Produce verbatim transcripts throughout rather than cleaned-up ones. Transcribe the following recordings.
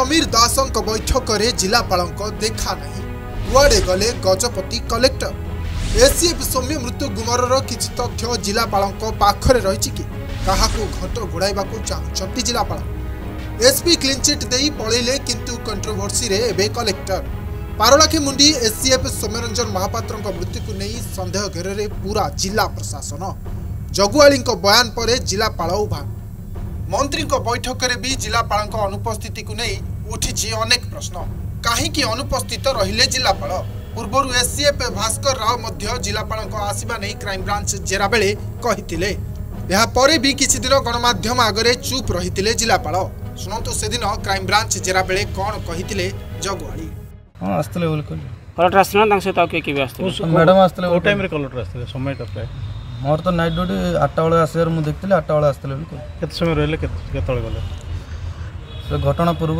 समीर दासंक बैठक में जिलापाल देखा नहीं कुआड़े गले गजपति कलेक्टर एसीएफ सौम्य मृत्यु गुमर किसी तथ्य जिलापाल पाखरे रही कि क्या घट घोड़ाइबा चाहते जिलापाल एसपी क्लीनचिट दे पलैले किंतु कंट्रोवर्सी रे एबे कलेक्टर पारलाखी मुंडी एसीएफ सौम्यरंजन महापात्र मृत्यु को नहीं संदेह घेर में पूरा जिला प्रशासन जगुआली बयान पर जिलापाल उभान मंत्री बैठक में भी जिलापाल अनुपस्थिति को नहीं उठी अनेक प्रश्न कहीं अनुपस्थित रहिले जिलापाल पूर्व एसीएफ भास्कर राव मध्य जिलापाल आसवा नहीं क्राइमब्रांच जेरा बेले कही यापर भी किसी दिन गणमाध्यम आगे चुप रही जिलापाल शुणु से दिन क्राइमब्रांच जेरा बेले कौन कही जगुआली हाँ आसते कलेक्टर आसना सहित आउ किए आसते मैडम आसते वो टाइम रे कलेक्टर आसते समय प्राय मोर तो नाइट ड्यूटी आठटा बेले आसार मुझे देखते आठटा बेले आसते केत समय रहिले केतळे गले से घटना पूर्व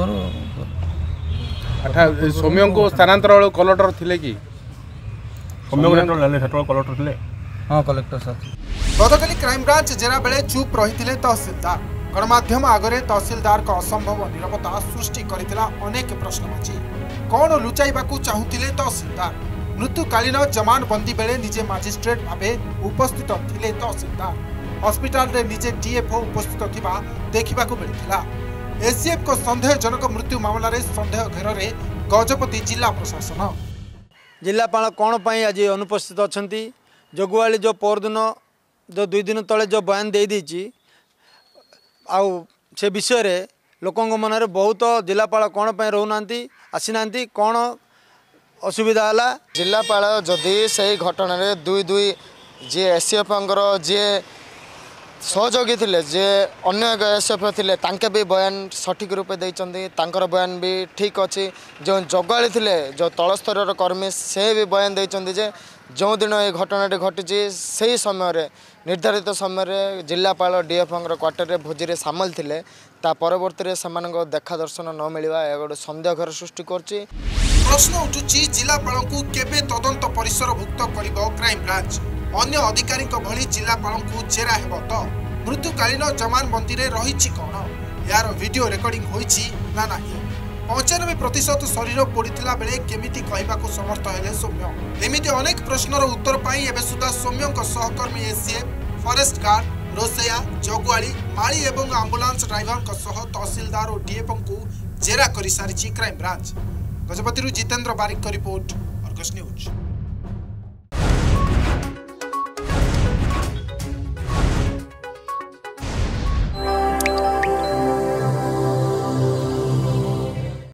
सौम्य को स्थानांतर वाले कलेक्टर थिले कि सौम्य को लेले सेटल कलेक्टर थिले हाँ कलेक्टर साथ गतकाली क्राइमब्रांच जेरा बेले चुप रही तहसीलदार गणमाध्यम आगे तहसीलदार का असंभव नीरवता सृष्टि करथिला अनेक प्रश्नवाची कौन लुचाइबा चाहूले तहसीलदार मृत्युकालीन जमान बंदी बेले निजे मजिस्ट्रेट भावे उपस्थित थिले तहसीलदार हॉस्पिटल रे निजे डीएफओ उपस्थित थिबा देखिबा को मिलथिला एसीएफ को संदेहजनक मृत्यु मामला रे संदेह घेर रे गजपति जिला प्रशासन जिलापाल कौन पाई आज अनुपस्थित अछंती जगुआली जो परदिन जो दुई दिन तले जो बयान दे दीची आउ से विषय रे लोकों मन में बहुत जिलापाल कौन पाई रहना आसी ना कौन असुविधा है जिलापाल जदि से घटना रे दुई दुई जी एसीएफ जी सहयोगी थे जे अन्य एक एसीएफ थे तांके भी बयान सठिक रूपे देइचंदी तांकर बयान भी ठीक अच्छी जो जगाली थे जो तल स्तर कर्मी से भी बयान देइचंदी जे जो दिन ये घटनाटी घटी से समय रे निर्धारित समय जिलापाल डीएफओ क्वार्टर रे भोजी रे सामिल थे ता परवर्ती से देखा दर्शन न मिलवा गोटे सन्देह घर सृष्टि करछि प्रश्न उठुछि जिलापाल को केबे तदंत परिसरभुक्त करिबो क्राइमब्रांच अन्य अधिकारी भली जिलापाल को जेरा हेबो तो मृत्युकालीन जमान बंदी रे रहिछि कोन यार वीडियो रेकर्डिंग होइछि ना नाही पचानबे प्रतिशत शरीर पोड़ीथिला बेले केमिति कहबाको समर्थ हेले सौम्य एमिति अनेक प्रश्नर उत्तर पाई एबे सुधा सौम्यक सहकर्मी एसीएफ फॉरेस्ट गार्ड रोसैया जगुआली माली एवं आंबुलांस ड्राइवर सह तहसीलदार और डीएफओ को जेरा करि सारिछि crime branch Gajapati Jitendra Barik report Argus news.